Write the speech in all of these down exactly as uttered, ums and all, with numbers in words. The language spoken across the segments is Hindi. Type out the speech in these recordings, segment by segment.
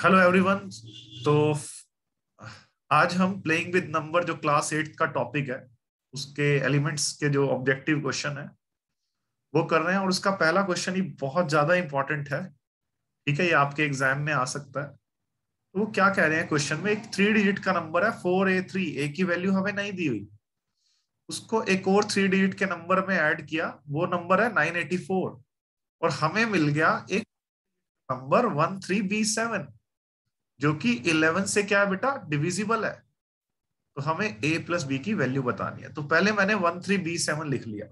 Hello everyone. तो आज हम प्लेइंग विद नंबर जो क्लास एट का टॉपिक है उसके एलिमेंट्स के जो ऑब्जेक्टिव क्वेश्चन है वो कर रहे हैं। और उसका पहला क्वेश्चन ही बहुत ज्यादा इंपॉर्टेंट है। ठीक है, ये आपके एग्जाम में आ सकता है। तो वो क्या कह रहे हैं क्वेश्चन में, एक थ्री डिजिट का नंबर है फोर ए थ्री, ए की वैल्यू हमें नहीं दी हुई, उसको एक और थ्री डिजिट के नंबर में ऐड किया, वो नंबर है नाइन एटी फोर, और हमें मिल गया एक number one three B seven जो कि इलेवन से क्या है बेटा, डिविजिबल है। तो हमें a प्लस बी की वैल्यू बतानी है। तो पहले मैंने वन थ्री बी सेवन लिख लिया,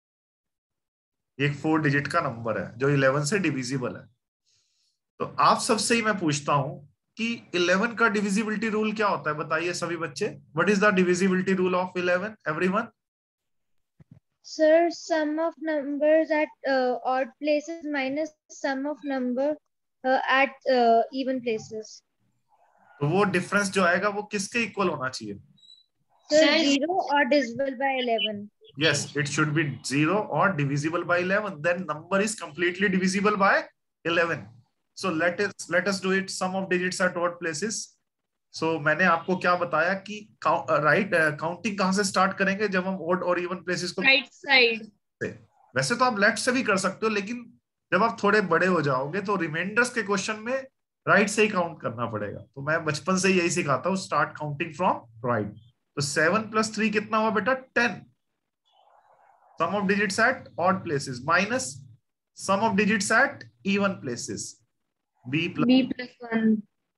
एक फोर डिजिट का नंबर है जो इलेवन से डिविजिबल है। तो आप सबसे ही मैं पूछता हूं कि इलेवन का डिविजिबिलिटी रूल क्या होता है, बताइए सभी बच्चे। What is the divisibility rule of eleven, everyone? Sir, sum of numbers at uh, odd places minus sum of number uh, at uh, even places. तो वो डिफरेंस जो आएगा वो किसके इक्वल होना चाहिए? Sir, zero or divisible by eleven. Yes, it should be zero or divisible by eleven. Then number is completely divisible by eleven. So let us let us do it. Sum of digits at odd places. So so, मैंने आपको क्या बताया कि राइट काउंटिंग कहां से स्टार्ट करेंगे जब हम ओड और इवन प्लेसेस को Right side. वैसे तो आप लेफ्ट से भी कर सकते हो, लेकिन जब आप थोड़े बड़े हो जाओगे तो रिमाइंडर्स के क्वेश्चन में राइट से ही काउंट करना पड़ेगा। तो मैं बचपन से यही सिखाता हूँ, स्टार्ट काउंटिंग फ्रॉम राइट। तो सेवन प्लस थ्री कितना हुआ बेटा, ten. Sum of digits at odd places minus sum of digits at even places, B plus B plus one.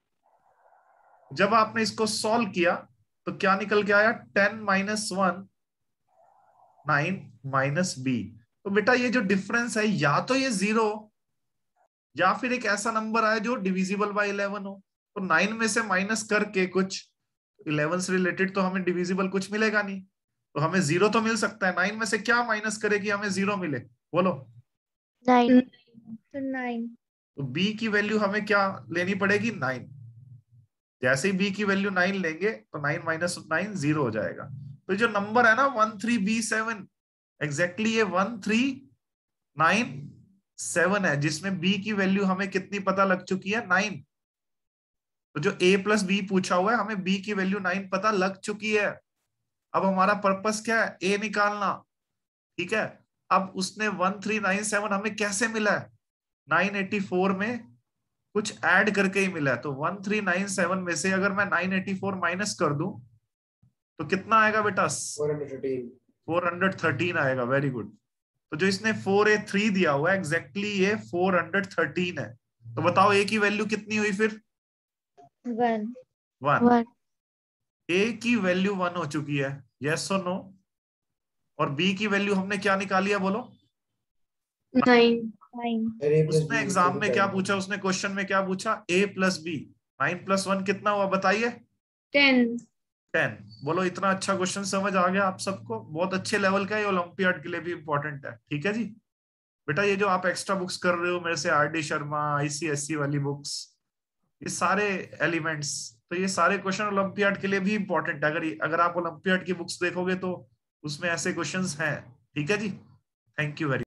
जब आपने इसको सॉल्व किया तो क्या निकल के आया, ten minus one, nine minus B. तो बेटा ये जो डिफरेंस है या तो ये जीरो या फिर एक ऐसा नंबर आया जो डिविजिबल बाय इलेवन हो। तो नाइन में से माइनस करके कुछ, इलेवन से रिलेटेड तो हमें डिविजिबल कुछ मिलेगा नहीं, तो हमें जीरो तो मिल सकता है। नाइन में से क्या माइनस करे कि हमें जीरो मिले, बोलो? Nine. So nine. तो बी की वैल्यू हमें क्या लेनी पड़ेगी, नाइन। जैसे ही बी की वैल्यू नाइन लेंगे तो नाइन माइनस नाइन जीरो हो जाएगा। तो जो नंबर है ना one three B seven, exactly ये वन थ्री नाइन सेवन है, जिसमें बी की वैल्यू हमें कितनी पता लग चुकी है, नाइन। तो जो ए प्लस बी पूछा हुआ है हमें बी की वैल्यू नाइन पता लग चुकी है। अब हमारा पर्पस क्या है, ए निकालना। ठीक है, अब उसने वन थ्री नाइन सेवन हमें कैसे मिला है, नाइन एटी फोर में कुछ ऐड करके ही मिला है। तो वन थ्री नाइन सेवन में से अगर मैं नाइन एटी फोर माइनस कर दूं तो कितना आएगा बेटा, फोर हंड्रेड थर्टीन आएगा। Very good. तो जो इसने फोर ए थ्री दिया हुआ है एग्जैक्टली ये फोर हंड्रेड थर्टीन है। तो बताओ ए की वैल्यू कितनी हुई फिर, One. वन। One. ए की वैल्यू वन हो चुकी है, यस और नो? और बी की वैल्यू हमने क्या निकाली है, बोलो? Nine. Nine. उसने एग्जाम में क्या पूछा, उसने क्वेश्चन में क्या पूछा, A plus B. Nine plus one कितना हुआ बताइए? Ten. टेन। बोलो, इतना अच्छा क्वेश्चन समझ आ गया आप सबको? बहुत अच्छे लेवल का है, ओलंपियाड के लिए भी इंपॉर्टेंट है। ठीक है जी। बेटा ये जो आप एक्स्ट्रा बुक्स कर रहे हो मेरे से, आर डी शर्मा, आईसीएससी वाली बुक्स, ये सारे एलिमेंट्स, तो ये सारे क्वेश्चन ओलंपियाड के लिए भी इंपॉर्टेंट है। अगर अगर आप ओलंपियाड की बुक्स देखोगे तो उसमें ऐसे क्वेश्चंस हैं। ठीक है जी। Thank you very